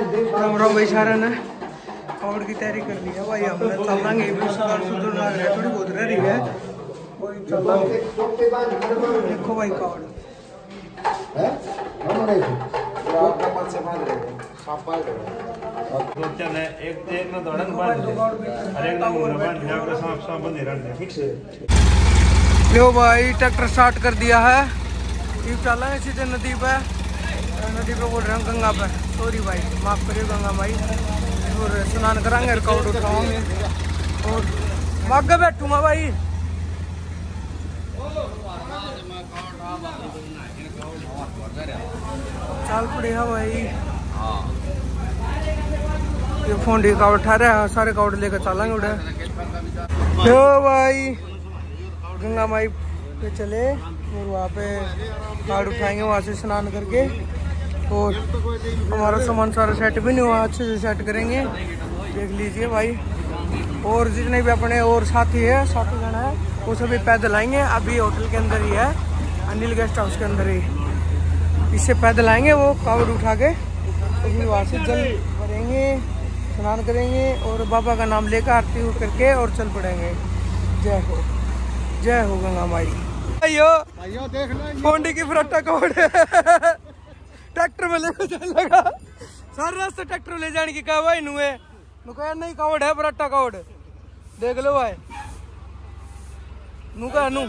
राम भाई सारा ने कावड़ की तैयारी कर ली है भाई। हमने चलेंगे सुधर लग रहा है, थोड़ी बहुत रह रही है। देखो भाई कावड़ लो भाई ट्रैक्टर स्टार्ट कर दिया है। ये चला है सीधे नदी पे बोल रहे हैं गंगा पे। सॉरी भाई माफ करिए गंगा भाई। और स्नान कराएंगे, कावड़ उठाएंगे और आगे बैठूंगा भाई। चल पड़े है भाई। ये फोन डी कावड़ ठहरे है, सारे कावड़ लेकर चलेंगे उड़े। लो भाई गंगा माई पे चले और वहाँ पे कावड़ उठाएंगे, वहाँ से स्नान करके। और हमारा सामान सारा सेट भी नहीं हुआ, अच्छे से सेट करेंगे, देख लीजिए भाई। और जितने भी अपने और साथी है, साथी जन है, वो सभी पैदल आएंगे। अभी होटल के अंदर ही है, अनिल गेस्ट हाउस के अंदर ही। इससे पैदल आएंगे वो कावड़ उठा के, तो फिर वहाँ से जल भरेंगे, स्नान करेंगे और बाबा का नाम लेकर आरती करके और चल पड़ेंगे। जय हो गंगा माई। अयो देख लो फोंडी की फराटा कावड़ ट्रैक्टर में लेकर चल लगा। सारे रास्ते ट्रैक्टर ले जाने की कहा भाई नुए नुका नहीं कावड़ है फराटा कावड़। देख लो भाई नुका नु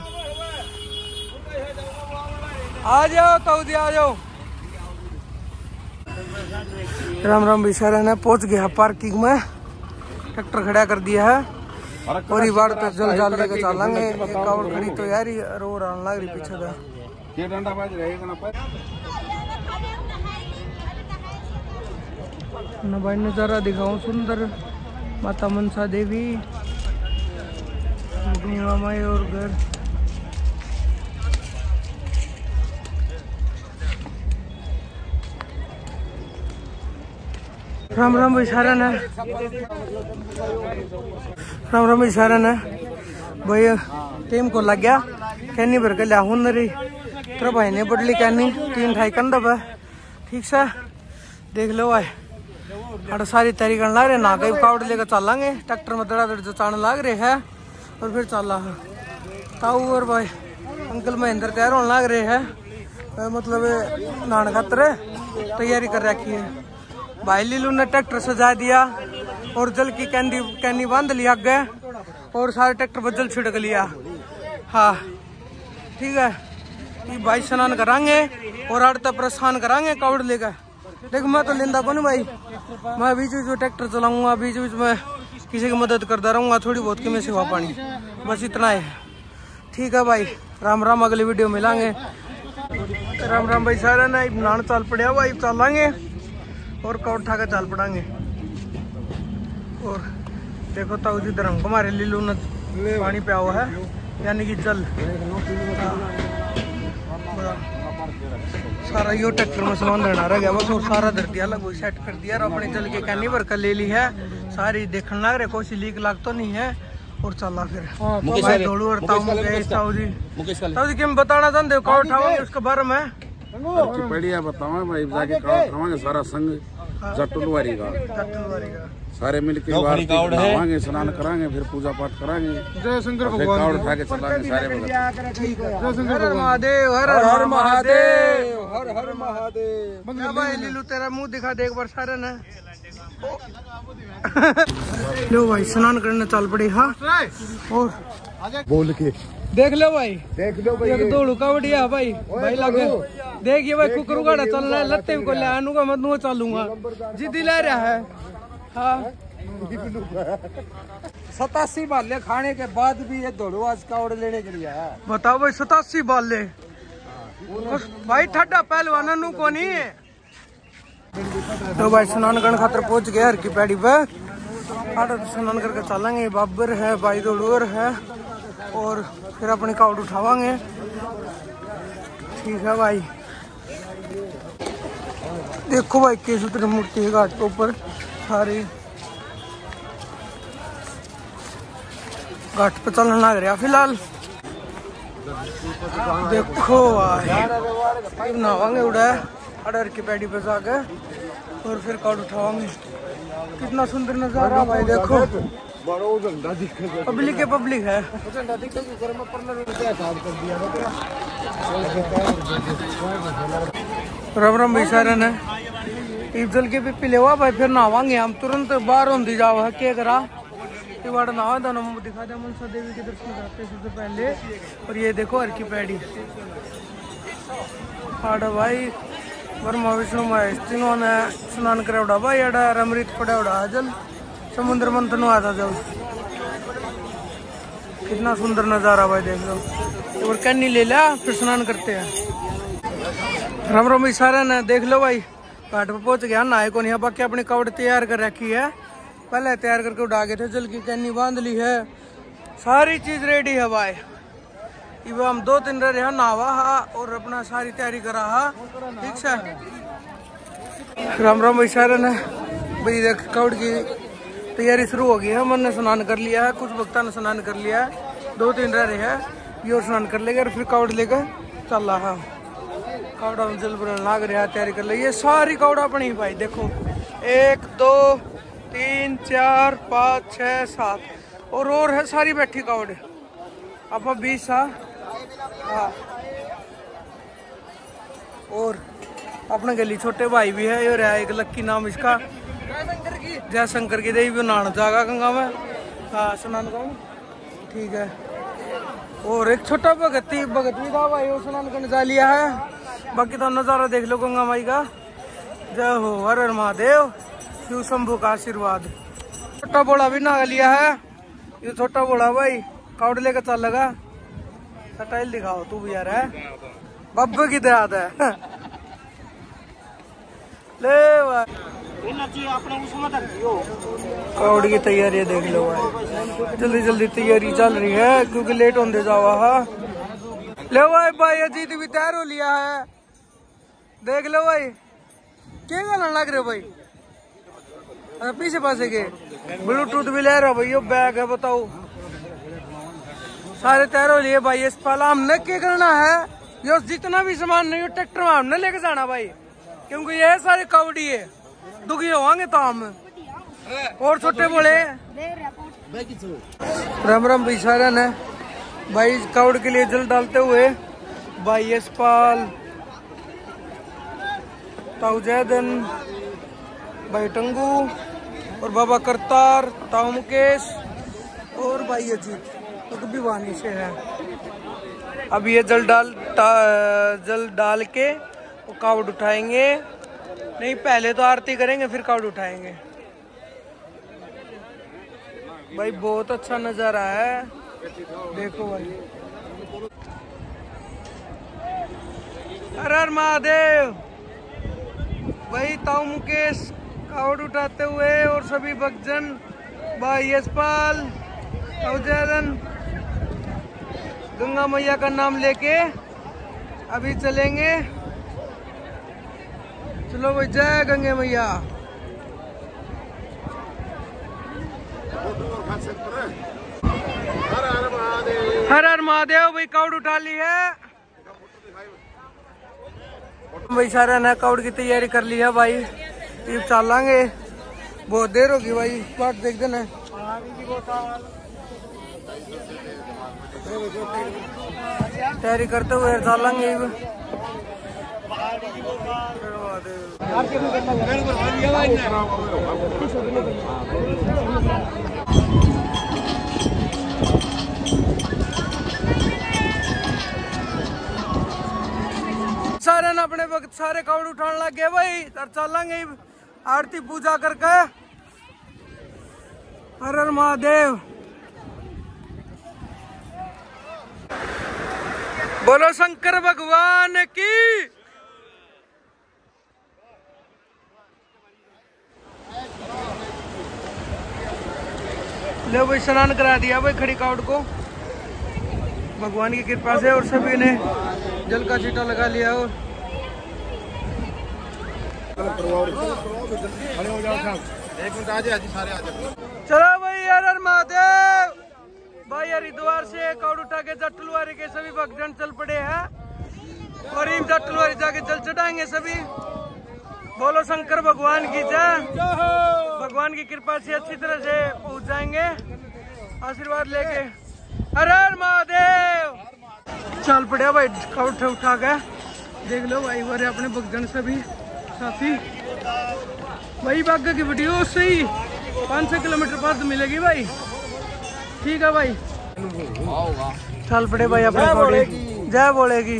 आ जाओ ताऊदी आ जाओ। राम राम बिशारा ने पहुंच गया पार्किंग में, ट्रैक्टर खड़ा कर दिया है और ये बाढ़ तो जल जाल लेकर चलेंगे। एक कावड़ खड़ी तो यार रो रहा लग रही पीछे का। ना भाई नजारा दिखाऊं सुंदर, माता मनसा देवी, गंगा माई और घर। राम राम इशारा ने भाई टीम को लग गया कैनी भर के लिया हुनरी तेरा भाई ने बदली कैनी 3 ढाई कंधा पे ठीक से। देख लो भाई अड़ सारी तैयारी करने लग रहे, ना कहीं कावड़ लेकर चलेंगे। ट्रैक्टर में दड़ा दड़ जचाने लग रहे है और फिर चला है ताऊ और भाई अंकल महेंद्र तैयार होने लग रहे है, मतलब नहाने खातर तैयारी कर रखी है। भाई लीलू ने ट्रैक्टर सजा दिया और जल की कैनी बांध लिया आगे और सारे ट्रैक्टर पर जल छिड़क लिया। हाँ ठीक है, ये भाई स्नान कराएंगे और आड़ता प्रस्थान कराएंगे कावड़ लेकर। देख मैं तो लेंदा कौन भाई, मैं बीच बीच में ट्रैक्टर चलाऊंगा, बीच बीच में किसी की मदद करता रहूंगा, थोड़ी बहुत की मैं सेवा पानी, बस इतना है। ठीक है भाई, राम राम, अगली वीडियो मिलांगे। राम राम भाई सारा ना नान चाल पड़े भाई, चलेंगे और कावड़ उठा के चाल पड़ांगे। और देखो ताऊ जी धर्म हमारे लीलू ने पानी पे हुआ है, यानी कि जल। सारा यो ट्रैक्टर में सामान रहना रह गया बस, और सारा धरती अलग वही सेट कर दिया और अपने जल के कैनी भर कर ले ली है सारी। देखने लग रहे कोई लीक लाग तो नहीं है और चला फिर भाई दौड़ू और ताऊ जी क्या बताना चाहते हो कावड़ उठाओगे उसके बारे में? बढ़िया बताओ भाई, जाके कावड़ उठावांगे सारा संग जटुलवारी का सारे मिलके नहावांगे, स्नान कराएंगे, फिर पूजा पाठ कराएंगे। जय शंकर भगवान, कावड़ उठा के चलाएंगे सारे। ठीक है, जय शंकर महादेव, हर हर महादेव, हर हर महादेव। भाई लीलू तेरा मुंह दिखा दे एक बार सारे ने। लो भाई स्नान करने चल पड़ी। हाँ और बोल के देख लो भाई, देख लो भाई, एक दौड़ू का बढ़िया भाई भाई लगे। देखिए भाई कुकरू गाड़ा चल रहा है, लत्ते को ले आनूंगा मत नु चलूंगा, जिद्दी ले रहा है। हाँ 87 बाले खाने के बाद भी ये दौड़ो आज कावड़ लेने के लिए है। बताओ भाई 87 बाले भाई ठंडा पहलवाना नु को नहीं है। तो भाई स्नान करने खातर पहुंच गए हर की पैड़ी पे, स्नान करके चलेंगे। बाबर है, भाई दौड़ोर है और फिर अपनी कावड़ उठावांगे। ठीक है भाई, देखो भाई केशुत्र मूर्ति है घाट के ऊपर, सारी घाट पे चलने लग रहा फिलहाल। देखो भाई नहावांगे उड़ा अडर की पैड़ी पे जाके और फिर काउड उठाओगे। कितना सुंदर नजारा भाई, देखो पब्लिक है, पब्लिक है। राम राम भाई सारे ने जल के पिपी ले भाई, फिर नहावांगे हम तुरंत बाहर होंगी जाओ है क्या करा बाड़ नहा दोनों दिखा दे। मनसा देवी के दर्शन करते सबसे पहले। और ये देखो हर की पैड़ी आड़ा भाई, वर्मा विष्णु महेश तीनों ने स्नान करे उड़ा भाई, अड़ा अमृत पड़ा उड़ा जल समुद्र मंथन आता जल। कितना सुंदर नजारा भाई, देख लो। और कैनी ले लिया, फिर स्नान करते हैं। राम राम भाई सारे ने देख लो भाई, घाट पे पहुंच गया। नहाए को नहीं, बाकी अपनी कावड़ तैयार कर रखी है, पहले तैयार करके उड़ा गए थे। जल की कैनी बांध ली है, सारी चीज रेडी है भाई। इब हम 2-3 रहे नहावा और अपना सारी तैयारी करा हा, ठीक से। राम राम भाई सारे ने भाई, देख कावड़ की तैयारी शुरू हो गई है। मन ने स्नान कर लिया है, कुछ भक्ता ने स्नान कर लिया है, 2-3 रहे हैं, ये और स्नान कर लेगा और फिर कावड़ लेकर चल रहा है। कावड़ा में जल भरने लाग रहा है, तैयारी कर ले। ये सारी कावड़ा अपनी भाई, देखो 1 2 3 4 5 6 7 और है सारी बैठी कावड़े। आप 20 हाँ। और अपने गली छोटे भाई भी है, ये रहा एक लक्की नाम इसका, जय शंकर की देवी नान जागा गंगा में। हाँ स्नान का ठीक है। और एक छोटा भगत भी था भाई, वो स्नान करने जा लिया है। बाकी तो नजारा देख लो गंगा माई का। जय हो हर हर महादेव, शिव शंभू का आशीर्वाद। छोटा बोला भी नहा लिया है, ये छोटा बोला भाई कावड़ लेकर चल लगा। स्टाइल दिखाओ तू भी यार है, बब्बे की देहात है ले भाई। कावड़ की तैयारी देख लो भाई, जल्दी जल्दी तैयारी चल रही है क्योंकि लेट होते जावा। हाँ ले भाई अजीत भी तैयार हो लिया है, देख लो भाई। क्या गाना लग रहे भाई, पीछे पासे के ब्लूटूथ भी ले रहा भाई, ये बैग है बताओ। सारे तैयार हो लिए भाई। इस पाला हमने क्या करना है, ये जितना भी सामान नहीं हो ट्रैक्टर में हमने लेके जाना भाई, क्योंकि ये सारे कावड़ी है, दुखी होंगे तो हम। और छोटे बोले राम राम भाई सारा ने भाई, कावड़ के लिए जल डालते हुए भाई यशपाल, ताऊ जयदन, भाई टंगू और बाबा करतार, ताऊ मुकेश और भाई अजीत तो भी वानी से है। अब ये जल डाल के वो कावड़ उठाएंगे। नहीं पहले तो आरती करेंगे फिर कावड़ उठाएंगे भाई। बहुत अच्छा नजारा है, देखो भाई। हर हर महादेव भाई, ताऊ मुकेश कावड़ उठाते हुए और सभी भक्तजन, भाई यशपाल, अवजयन, गंगा मैया का नाम लेके अभी चलेंगे। चलो भाई, जय गंगे मैया। हर हर महादेव भाई, कावड़ उठा ली है भाई। सारा ने कावड़ की तैयारी कर ली है भाई, ये चलेंगे। बहुत देर होगी भाई, बाट देख देना। तैयारी करते हुए चलेंगे। सारे ने अपने वक्त सारे कावड़ उठाने लग गए भाई, और चलेंगे आरती पूजा करके। हर हर महादेव, बोलो शंकर भगवान की। ले भाई स्नान करा दिया भाई खड़ी कावड़ को भगवान की कृपा से, और सभी ने जल का छींटा लगा लिया। और चलो भाई, हर हर महादेव भाई। हरिद्वार से कावड़ उठा के जटलवारी के सभी भक्तजन चल पड़े हैं और इन जटलवारी जाके जल चढ़ाएंगे सभी। बोलो शंकर भगवान की जय। भगवान की कृपा से अच्छी तरह से पहुंच जाएंगे आशीर्वाद लेके। हर हर महादेव। चल पड़े भाई उठा के देख लो भाई हमारे अपने भक्तजन सभी साथी। वही बाग की वीडियो से ही 500 किलोमीटर बाद मिलेगी भाई। ठीक है भाई चल पड़े भाई अपने जय बोलेगी।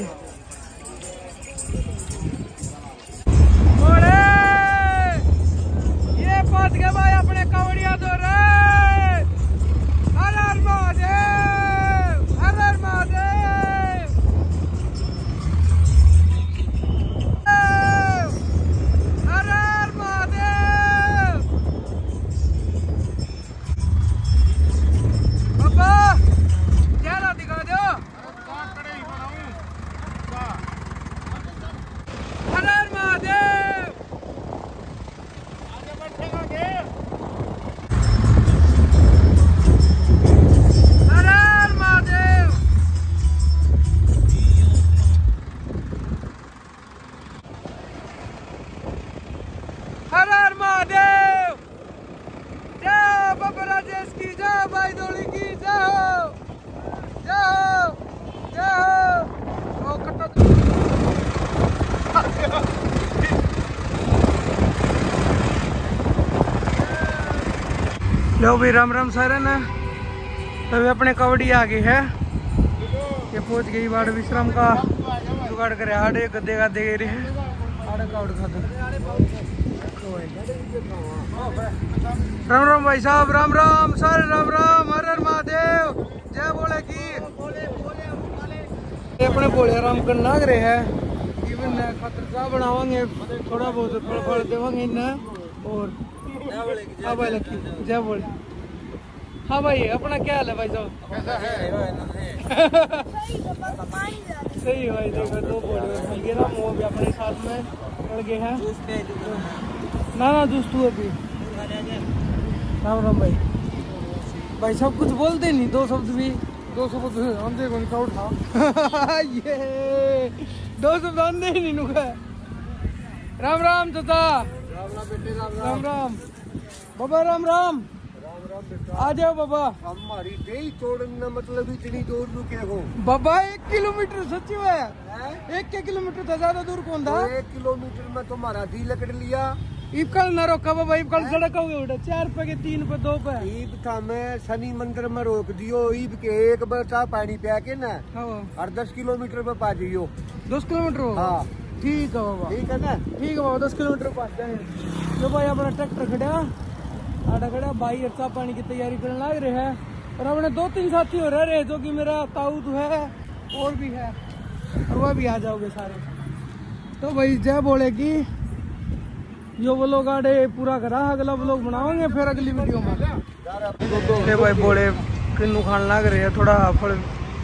ये पहुंच गए भाई अपने कावड़िया दो रे। हर हर महादेव हर हर महादेव। हर हर महादेव। बाबा चेहरा दिखा दो। हर हर महादेव। हर हर महादेव। हर हर महादेव। जय बाबा राजेश की जय। भाई डोली की जय हो जय हो जय हो। लो भाई राम राम सारे ना। तभी अपने कवड़ी आ गई है। ये पहुंच गई बाड़ विश्राम का जुगाड़ करे। आड़े गद्दे गद्दे गए आड़े कावड़ खा दो। राम राम भाई साहब राम राम सारे राम राम। हर हर महादेव जय बोले की। ये अपने बोले राम कर नाग रहे है। इवन खातर चाह बनावांगे थोड़ा बहुत फल फल देवांगे इन्हें। और हाँ भाई लकी जय बोले। हाँ भाई अपना क्या हाल है भाई साहब। सही भाई देखो दो बोले ना वो भी अपने साथ में पड़ गए हैं। ना जूस तू अभी। राम राम भाई। भाई सब कुछ बोलते नहीं दो शब्द भी। दो शब्द आंधे को निकाल उठा। ये दो शब्द आंधे ही नहीं नुका। राम राम चाचा। राम राम बाबा। राम राम आ जाओ बाबा। हमारी देही तोड़ना मतलब इतनी दूर रुके हो बाबा। 1 किलोमीटर सच्ची है। 1 किलोमीटर था ज्यादा दूर कौन था। 1 किलोमीटर में तुम्हारा दिल लकड़ लिया। ईब कल न रोका बाबा। ईब कल सड़क हो गई 4 पे के 3 पे 2 पे। ईब था मैं शनि मंदिर में रोक दियो। ईब के एक बचा पानी पिया के ना और 10 किलोमीटर में पा जाइयो। 10 किलोमीटर हो। हाँ ठीक है बाबा। ठीक है ना। ठीक है बाबा 10 किलोमीटर पास जाए। जो भाई अपना ट्रैक्टर खड़ा आड़ा खड़ा भाई चाह पानी की तैयारी करने लग रहे हैं। और अपने 2-3 साथी हो रहे जो कि मेरा ताऊ तो है और भी है और वह भी आ जाओगे सारे। तो भाई जय बोलेगी। यो व्लॉग आड़े पूरा करा अगला व्लॉग बनाओगे फिर अगली वीडियो में। भाई बोले किन्नू खान लग रहे है थोड़ा फल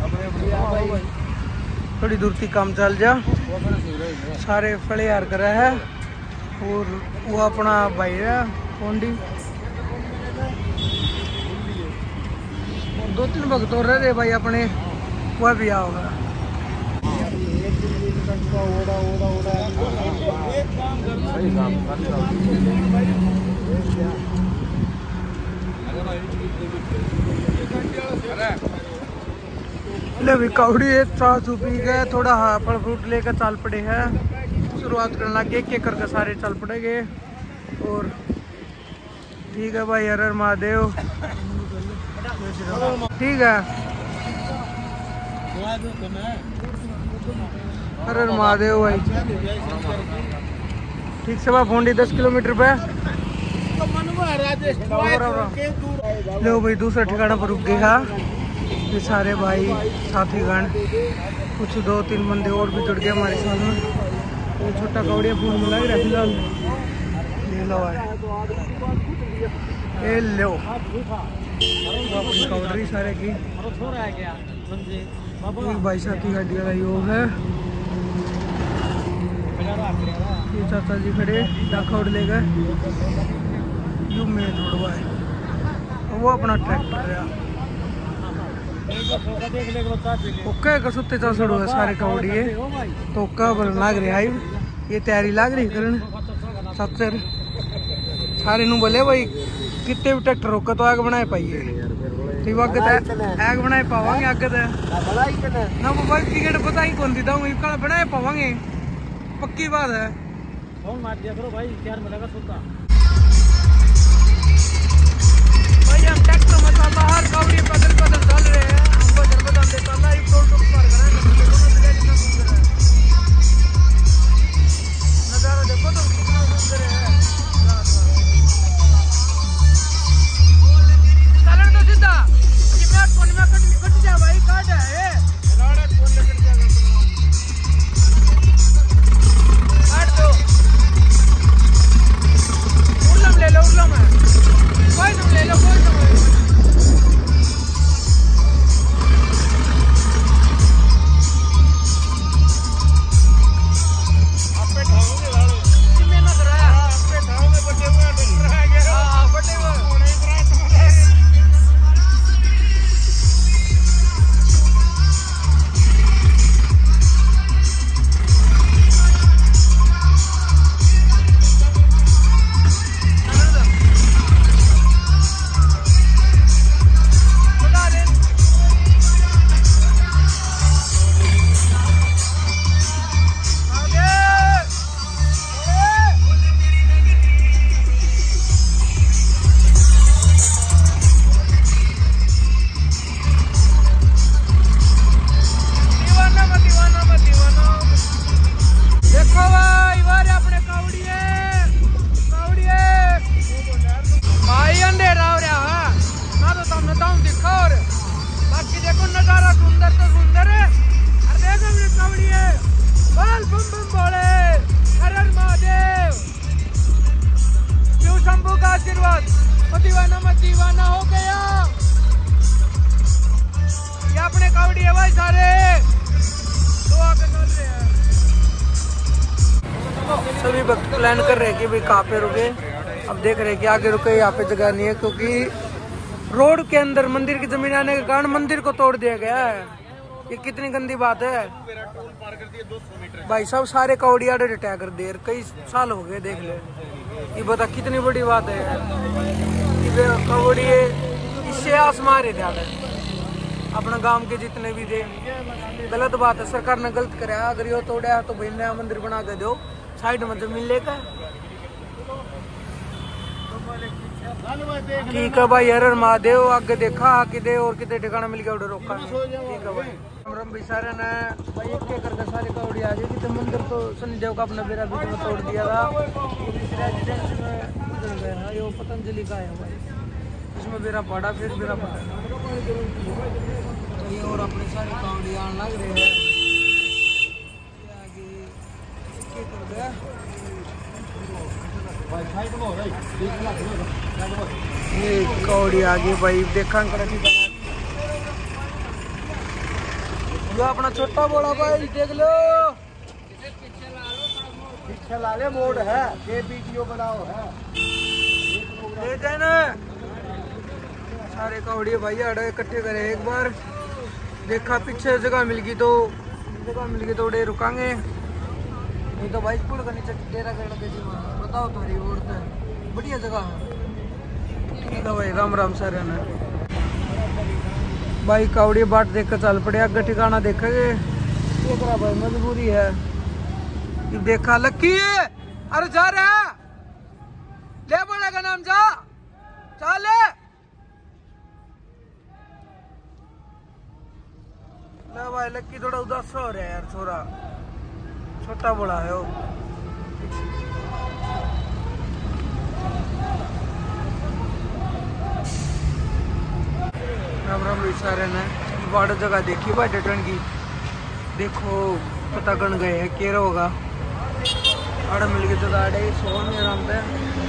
थोड़ी दूर तक काम चल जा। सारे फले यार कर रहा है और वो अपना भाई है पोंडी। 2-3 भक्त और रहे भाई अपने वह भी आओगा। ले भी कावड़ी चाह चू पी गए थोड़ा फल फ्रूट लेकर चल पड़े हैं। शुरुआत करने लगे एक करके सारे चल पड़ेंगे। और ठीक है भाई हर हर महादेव। ठीक है हर हर महादेव भाई। ठीक से फोंडी 10 किलोमीटर पे। लो भाई दूसरा ठिकाना पर रुक गया। ये सारे भाई साथी गण कुछ 2-3 बंदे और भी जुड़ गए हमारे साथ में। ये छोटा कौड़िया फोन में लग रहा है फिलहाल। ले लो भाई ये लो अपनी कौड़ी सारे की। एक भाई साथी गाड़ी वाला योग है। ये चाचा जी खड़े डाका उड़ लेकर यू में जोड़वा है। वो अपना ट्रैक्टर है ओके कसुत्ते चौसड़ है सारे कौड़ी है तो ओका बल लाग रही है। ये तैयारी लाग रही करन चाचर सारे नु बोले भाई कितने भी ट्रैक्टर रोक तो आग बनाए पाइए ठीक आग बनाए पावांगे आग ना वो भाई टिकट पता ही कौन देता हूँ कल बनाए पावांगे पक्की बात है। भाई हम ट्रैक्टर मसाला हर कावड़ी पैदल पैदल चल रहे हैं हमको जनपद देता है टोल टोल पार नजारा देखो तो कितना सुंदर है। चलन तो सीधा मिनट कोने में कट जा भाई काट है राड़ा कोने कट जा काट दो उल्लम ले लो उल्लम है कोई तुम ले लो कोई तुम दीवाना हो गया ये अपने कावड़ी है भाई सारे दुआ के चल रहे हैं सभी वक्त प्लान कर रहे हैं कि भाई कहाँ पे रुके। अब देख रहे हैं कि आगे रुके यहाँ पे जगह नहीं है क्योंकि रोड के अंदर मंदिर की जमीन आने के कारण मंदिर को तोड़ दिया गया है। ये कितनी गंदी बात है भाई सब सारे कावड़िया रिटायर कर दिए कई साल हो गए देख ले ये बता कितनी बड़ी बात है कावड़ी इससे आसमान है ध्यान अपना गांव के जितने भी थे गलत बात है सरकार ने गलत कराया अगर ये तोड़ा तो भाई नया मंदिर बना के दो साइड में जमीन लेकर ठीक है भाई हर महादेव आगे देखा आके दे और कितने ठिकाना मिल गया उधर रोका ठीक है भाई हम भी सारे ने भाई एक करके सारी कावड़ी आ गई तो मंदिर तो शनिदेव का अपना बेरा बीच में तोड़ दिया था ये पतंजलि का है भाई इसमें बेरा पड़ा फिर बेरा पड़ा ये और अपने सारे कावड़ी आने लग रहे हैं ये कावड़ी आ गई भाई देखा जो अपना छोटा बोला भाई देख लो पीछे लाले मोड़ है ये वीडियो बनाओ है ले जाना सारे कावड़ी भाई आड़े इकट्ठे करे एक बार देखा पीछे जगह मिल गई तो उड़े रुकांगे नहीं तो भाई पुल का नीचे डेरा करना कैसी बताओ तुम्हारी और बढ़िया जगह है ठीक है भाई राम राम सारे ने भाई कावड़ी बाट देख कर चल पड़े आगे ठिकाना देखेंगे भाई मजबूरी है देखा लक्की अरे जा रहा ले बोलेगा नाम जा चले भाई लक्की थोड़ा उदास हो रहा है यार छोरा छोटा बड़ा है वो राम राम सारे ने बड़ जगह देखी भाई डटन की देखो पता गण गए है केरा होगा आड़ मिल गई जगह आड़े सोन आराम पे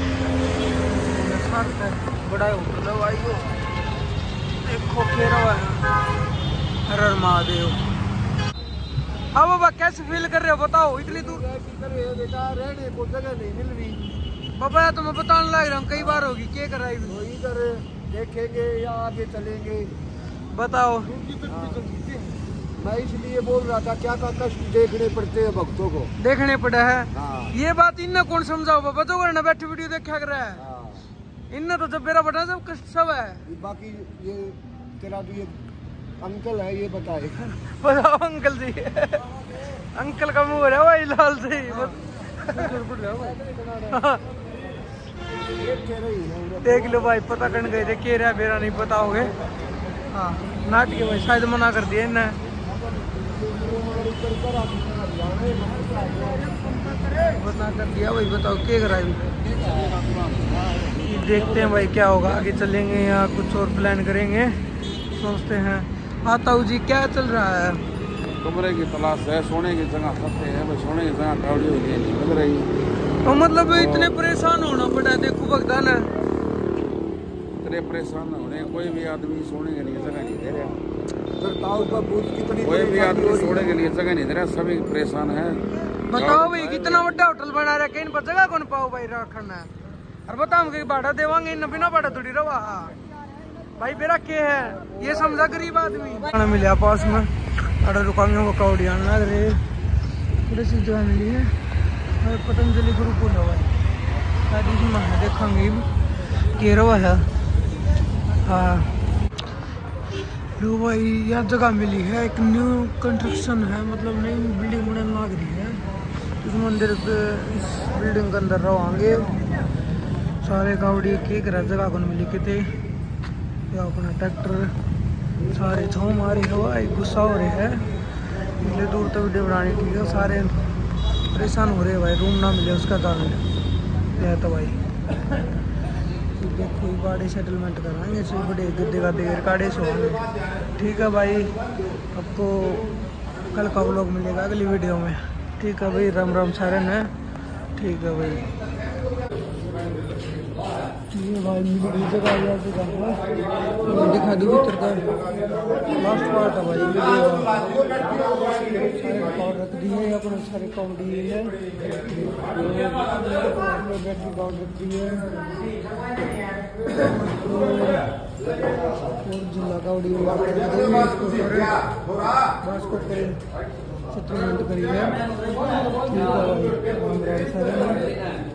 बड़ा होटल भाई वो देखो केरा हुआ है हर हर महादेव। हाँ बाबा कैसे फील कर रहे हो बताओ इतनी दूर बेटा रहने को जगह नहीं मिल रही बाबा तो मैं बताने लग रहा हूँ कई बार होगी क्या कराई वही कर देखेंगे या आगे चलेंगे बताओ मैं इसलिए बोल रहा था क्या का कष्ट देखने पड़ते हैं भक्तों को, देखने पड़ा है। हाँ। ये बात इन्हें कौन समझाओ बाबा, तो करना बैठे वीडियो देखा कर रहा है। हाँ। इन्हें तो जब मेरा बटा सब कष्ट सब है। बाकी ये तेरा जो ये अंकल है ये बताएगा। बताओ अंकल जी। अंकल का मुंह है भाई लाल से। देख लो भाई, पता करने गए थे के रहा मेरा नहीं पता होगे। हाँ नाटक भाई शायद मना कर दिया इन्हें। मना कर दिया भाई, बताओ क्या करा। देखते हैं भाई क्या होगा, आगे चलेंगे या कुछ और प्लान करेंगे, सोचते हैं। आता हूँ जी, क्या चल रहा है? कमरे की तलाश है, सोने की जगह सस्ते है, सोने की जगह कावड़ी हुई नहीं मिल रही। तो मतलब इतने परेशान होना पड़ा है, देखो भगदान है। इतने परेशान होने, कोई भी आदमी सोने के लिए जगह नहीं दे रहा। कितनी कोई भी आदमी सोने के लिए जगह नहीं दे रहा, सभी परेशान है। बताओ भाई कितना बड़ा होटल बना रहा है, कहीं पर जगह कौन पाओ भाई रखना है। और बताओ कि भाड़ा देवांगे इन बिना भाड़ा थोड़ी रवा भाई, मेरा क्या है ये समझा गरीब आदमी। खाना मिला पास में, अरे रुकांगे वो कावड़ी आना रे, थोड़ी सी जगह मिली है। और पतंजलि गुरुकुल है भाई, शायद इसमें है, देखेंगे के रवा है। हाँ लो भाई यह जगह मिली है, एक न्यू कंस्ट्रक्शन है, मतलब नई बिल्डिंग बनने लग रही है। इस मंदिर पे, इस बिल्डिंग के अंदर रहोगे सारे गावड़ी के जगह को मिली कितने या अपना ट्रैक्टर सारे छो मारे हवा गुस्सा हो रहे है, इसलिए दूर तक वीडियो बनानी ठीक है। सारे परेशान हो रहे हैं भाई, रूम ना मिले उसका दाम मिले तो भाई देखो गाड़ी सेटलमेंट कराएंगे, सब बड़े गद्दे गद्दे गाड़ी से होंगे। ठीक है भाई, आपको कल का व्लॉग मिलेगा अगली वीडियो में। ठीक है भाई, राम राम सारे ने। ठीक है भाई, ये भाई मिली जगह दिखा दूँ भीतर का लास्ट पार्ट है भाई वीडियो। सारे पाउड रख दिए अपने, सारे काउडी है, बैटरी पाउड रख दी है और जिला काउडी बस को सेटलमेंट करी है। ठीक है भाई, राम राम सारे।